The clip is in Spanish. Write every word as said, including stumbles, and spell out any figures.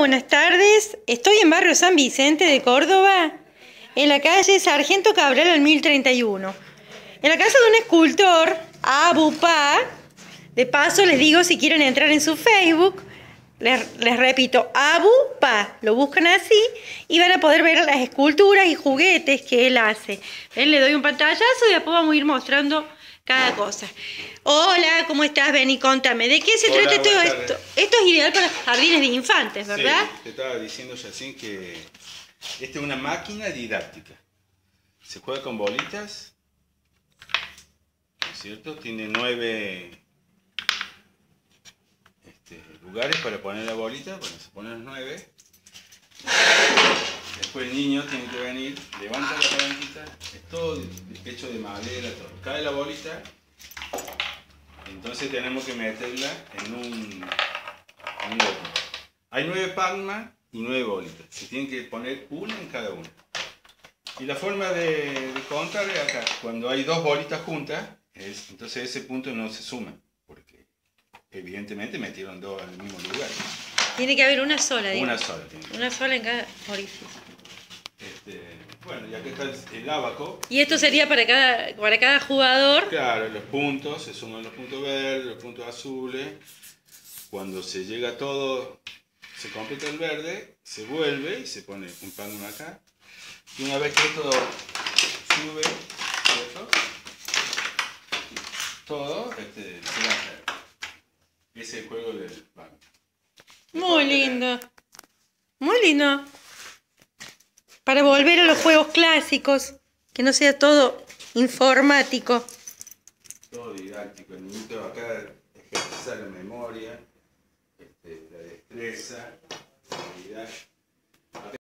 buenas tardes. Estoy en barrio San Vicente de Córdoba, en la calle Sargento Cabral al mil treinta y uno. En la casa de un escultor, Abu Pa. De paso les digo, si quieren entrar en su Facebook, les, les repito, Abu Pa. Lo buscan así y van a poder ver las esculturas y juguetes que él hace. Ven, le doy un pantallazo y después vamos a ir mostrando cada cosa. Hola, ¿cómo estás? Ven y contame. ¿De qué se Hola, trata todo esto? tardes. Esto es ideal para jardines de infantes, ¿verdad? Sí, te estaba diciendo recién que esta es una máquina didáctica. Se juega con bolitas, ¿no es cierto? Tiene nueve este, lugares para poner la bolita. Bueno, se ponen los nueve. Después el niño tiene que venir, levanta la palanquita, es todo hecho de madera, todo. Cae la bolita, entonces tenemos que meterla en un, en un lote. Hay nueve palmas y nueve bolitas, se tienen que poner una en cada una. Y la forma de, de contar es acá, cuando hay dos bolitas juntas, es, entonces ese punto no se suma, porque evidentemente metieron dos al mismo lugar. Tiene que haber una sola, digo. Una sola tiene que Una sola en cada orificio. Este, bueno, ya que está el, el ábaco. Y esto sería para cada, para cada jugador. Claro, los puntos, se suman los puntos verdes, los puntos azules. Cuando se llega a todo, se completa el verde, se vuelve y se pone un palmo acá. Y una vez que esto sube, ¿cierto? Todo, este, se baja. Ese es el juego del palmo. Muy lindo. Muy lindo. Para volver a los juegos clásicos. Que no sea todo informático. Todo didáctico. El niñito acá ejercita la memoria, este, la destreza, la habilidad.